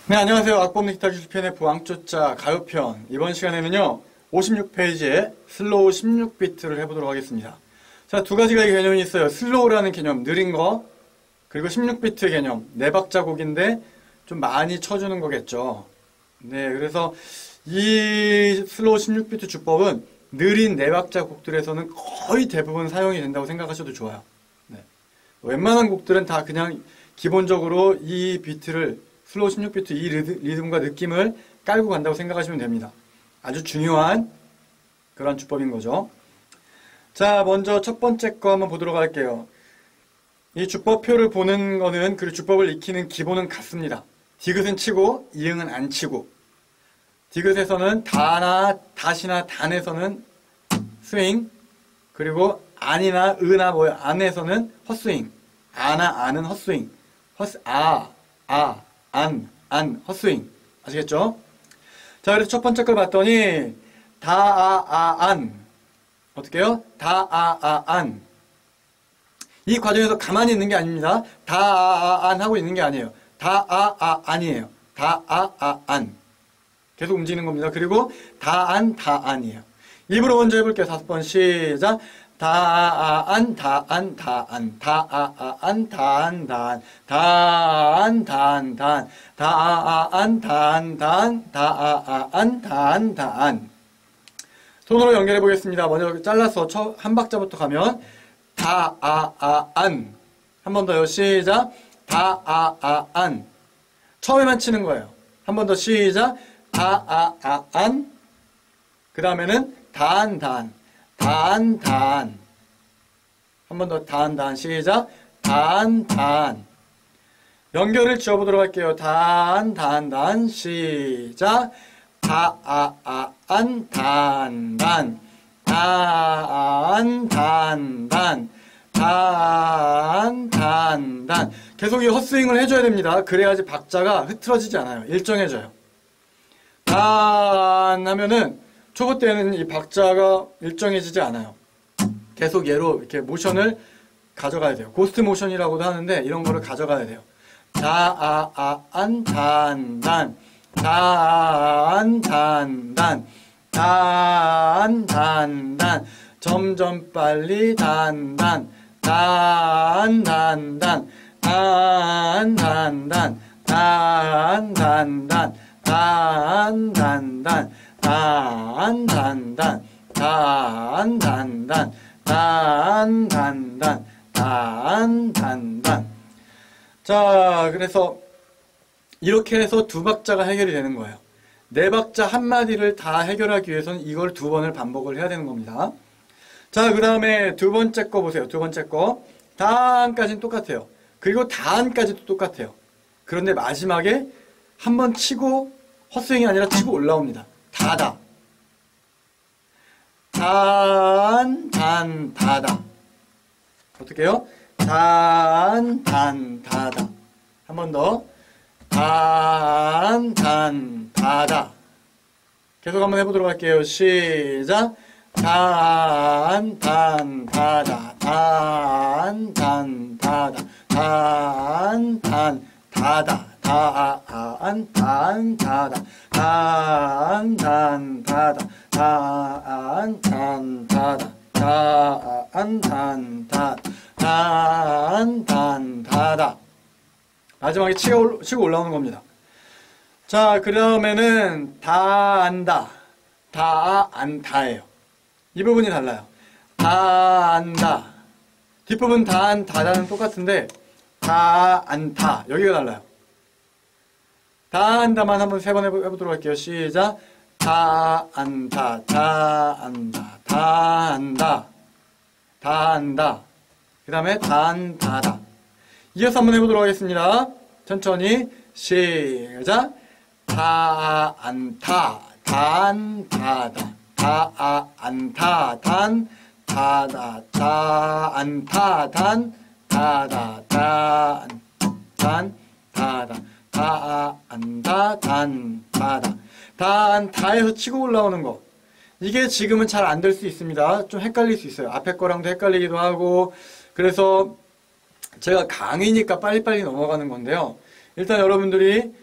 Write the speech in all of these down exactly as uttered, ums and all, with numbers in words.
네, 안녕하세요. 악법 기타 기술편의 부왕조자 가요편. 이번 시간에는요, 오십육 페이지에 슬로우 십육 비트를 해보도록 하겠습니다. 자, 두 가지가 개념이 있어요. 슬로우라는 개념, 느린 거, 그리고 십육 비트 개념, 네 박자 곡인데 좀 많이 쳐주는 거겠죠. 네, 그래서 이 슬로우 십육 비트 주법은 느린 네 박자 곡들에서는 거의 대부분 사용이 된다고 생각하셔도 좋아요. 네. 웬만한 곡들은 다 그냥 기본적으로 이 비트를 슬로우 십육 비트 이 리듬과 느낌을 깔고 간다고 생각하시면 됩니다. 아주 중요한 그런 주법인 거죠. 자, 먼저 첫 번째 거 한번 보도록 할게요. 이 주법표를 보는 거는 그 주법을 익히는 기본은 같습니다. 디귿은 치고 이응은 안 치고, 디귿에서는 다나 다시나 단에서는 스윙, 그리고 안이나 으나 뭐 안에서는 헛스윙, 아나 안은 헛스윙, 헛스 아, 아, 안, 안, 헛스윙. 아시겠죠? 자, 그래서 첫 번째 걸 봤더니 다, 아, 아, 안. 어떻게 해요? 다, 아, 아, 안. 이 과정에서 가만히 있는 게 아닙니다. 다, 아, 아, 안 하고 있는 게 아니에요. 다, 아, 아, 안이에요. 다, 아, 아, 안. 계속 움직이는 겁니다. 그리고 다, 안, 다, 안이에요. 입으로 먼저 해볼게요. 다섯 번 시작. 다, 아, 안, 다, 안, 다, 안, 다, 아, 아, 안, 다, 안, 다, 안, 다, 안, 다, 안, 다, 안, 다, 아, 아, 안, 다, 안, 다, 안, 다, 아, 아, 안, 다, 안, 다, 안. 손으로 연결해 보겠습니다. 먼저 잘라서 첫 한 박자부터 가면 다, 아, 아, 안. 한 번 더요. 시작. 다, 아, 아, 안. 처음에만 치는 거예요. 한 번 더 시작. 다, 아, 아, 안. 그 다음에는 단, 단. 단, 단. 한 번 더 단, 단. 시작. 단, 단. 연결을 지어보도록 할게요. 단, 단, 단. 시작. 다, 아, 아, 안, 단, 단. 단, 단, 단. 단, 단, 단. 계속 이 헛스윙을 해줘야 됩니다. 그래야지 박자가 흐트러지지 않아요. 일정해져요. 단 하면은 초보 때는 이 박자가 일정해지지 않아요. 계속 얘로 이렇게 모션을 가져가야 돼요. 고스트 모션이라고도 하는데 이런 거를 가져가야 돼요. 다, 아, 아, 안, 단, 단. 단, 단, 단. 단, 단, 단. 점점 빨리 단, 단. 단, 단, 단. 단, 단, 단. 단, 단, 단. 단, 단, 단. 단, 단, 단, 단, 단, 단, 단, 단, 단, 단, 단, 단. 자, 그래서 이렇게 해서 두 박자가 해결이 되는 거예요. 네 박자 한 마디를 다 해결하기 위해서는 이걸 두 번을 반복을 해야 되는 겁니다. 자, 그 다음에 두 번째 거 보세요. 두 번째 거. 단까지는 똑같아요. 그리고 단까지도 똑같아요. 그런데 마지막에 한 번 치고 헛스윙이 아니라 치고 올라옵니다. 다다. 단, 단, 다다. 어떻게 해요? 단, 단, 다다. 한 번 더. 단, 단, 다다. 계속 한번 해보도록 할게요. 시작. 단, 단, 다다. 단, 단, 다다. 단, 단, 다다. 다, 아, 안, 단, 다다. 단, 단, 다다. 단, 단, 다다. 단, 단, 다다. 단, 단, 다다. 마지막에 치고, 치고 올라오는 겁니다. 자, 그 다음에는 다, 안다. 다, 안다예요. 이 부분이 달라요. 다, 안다. 뒷부분 다, 안, 다다는 똑같은데 다, 안다. 여기가 달라요. 다 안다만 한번 세 번 해보도록 할게요. 시작. 다 안다, 다 안다, 다 안다, 다 안다. 그 다음에 단다다. 이어서 한번 해보도록 하겠습니다. 천천히 시작. 다 안다, 단다다, 다 안다, 단 다다, 다 안다, 단 다다, 단 단 다다. 다, 안다, 단, 다다. 단, 다에서 치고 올라오는 거. 이게 지금은 잘 안 될 수 있습니다. 좀 헷갈릴 수 있어요. 앞에 거랑도 헷갈리기도 하고. 그래서 제가 강의니까 빨리빨리 넘어가는 건데요. 일단 여러분들이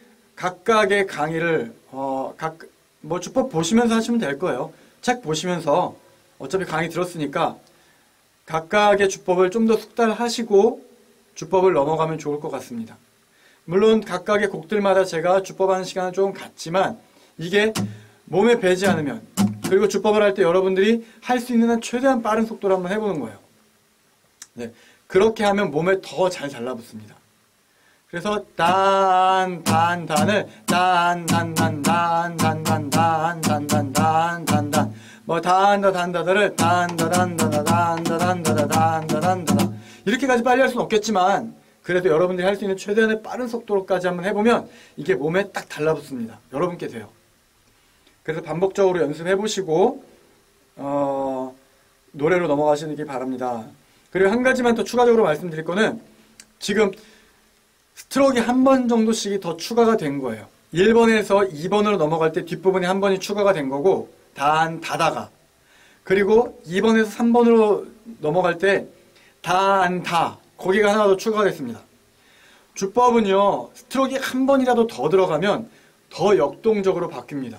각각의 강의를 어, 각, 뭐 주법 보시면서 하시면 될 거예요. 책 보시면서 어차피 강의 들었으니까 각각의 주법을 좀 더 숙달하시고 주법을 넘어가면 좋을 것 같습니다. 물론 각각의 곡들마다 제가 주법하는 시간은 조금 같지만 이게 몸에 배지 않으면, 그리고 주법을 할 때 여러분들이 할 수 있는 한 최대한 빠른 속도로 한번 해보는 거예요. 네, 그렇게 하면 몸에 더 잘 달라붙습니다. 그래서 단, 단, 단을 단, 단, 단, 단, 단, 단, 단, 단, 단, 단, 단, 단, 뭐 단다, 단다다를 단다, 단다, 단다, 단다, 단다, 단다, 이렇게까지 빨리 할 수는 없겠지만 그래도 여러분들이 할 수 있는 최대한의 빠른 속도로까지 한번 해보면 이게 몸에 딱 달라붙습니다. 여러분께 돼요. 그래서 반복적으로 연습해 보시고 어, 노래로 넘어가시는 게 바랍니다. 그리고 한 가지만 더 추가적으로 말씀드릴 거는 지금 스트로크가 한 번 정도씩이 더 추가가 된 거예요. 일 번에서 이 번으로 넘어갈 때 뒷부분에 한 번이 추가가 된 거고, 단, 다다가. 그리고 이 번에서 삼 번으로 넘어갈 때 단, 다. 거기가 하나 더 추가가 됐습니다. 주법은요, 스트로크가 한 번이라도 더 들어가면 더 역동적으로 바뀝니다.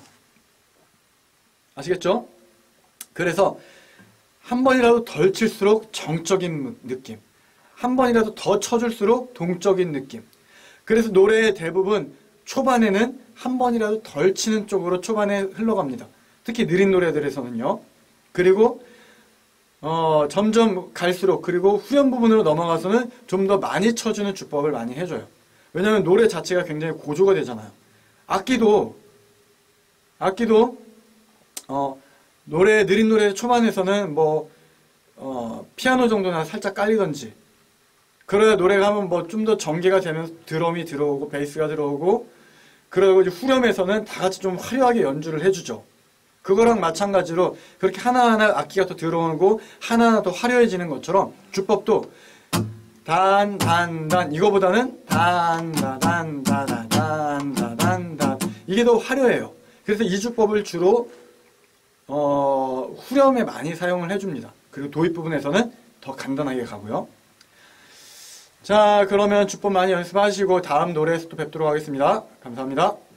아시겠죠? 그래서 한 번이라도 덜 칠수록 정적인 느낌, 한 번이라도 더 쳐줄수록 동적인 느낌. 그래서 노래의 대부분 초반에는 한 번이라도 덜 치는 쪽으로 초반에 흘러갑니다. 특히 느린 노래들에서는요. 그리고 어, 점점 갈수록, 그리고 후렴 부분으로 넘어가서는 좀 더 많이 쳐주는 주법을 많이 해줘요. 왜냐하면 노래 자체가 굉장히 고조가 되잖아요. 악기도 악기도 어, 노래, 느린 노래 초반에서는 뭐 어, 피아노 정도나 살짝 깔리던지, 그래야 노래가 하면 뭐 좀 더 전개가 되면서 드럼이 들어오고 베이스가 들어오고, 그리고 이제 후렴에서는 다 같이 좀 화려하게 연주를 해주죠. 그거랑 마찬가지로 그렇게 하나하나 악기가 더 들어오고 하나하나 더 화려해지는 것처럼 주법도 단, 단, 단, 이거보다는 단, 다, 단, 다, 다, 단, 다, 단, 다, 이게 더 화려해요. 그래서 이 주법을 주로 어, 후렴에 많이 사용을 해줍니다. 그리고 도입 부분에서는 더 간단하게 가고요. 자, 그러면 주법 많이 연습하시고 다음 노래에서 또 뵙도록 하겠습니다. 감사합니다.